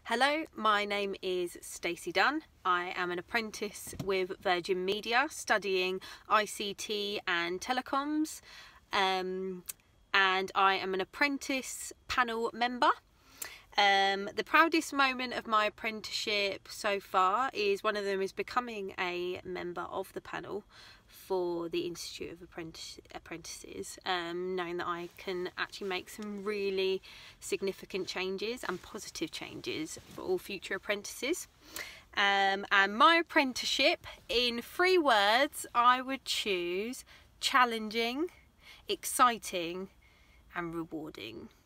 Hello, my name is Stacey Dunne. I am an apprentice with Virgin Media studying ICT and telecoms, and I am an apprentice panel member. The proudest moment of my apprenticeship so far is one of them is becoming a member of the panel for the Institute of Apprentices, knowing that I can actually make some really significant changes and positive changes for all future apprentices. And my apprenticeship, in 3 words, I would choose challenging, exciting and rewarding.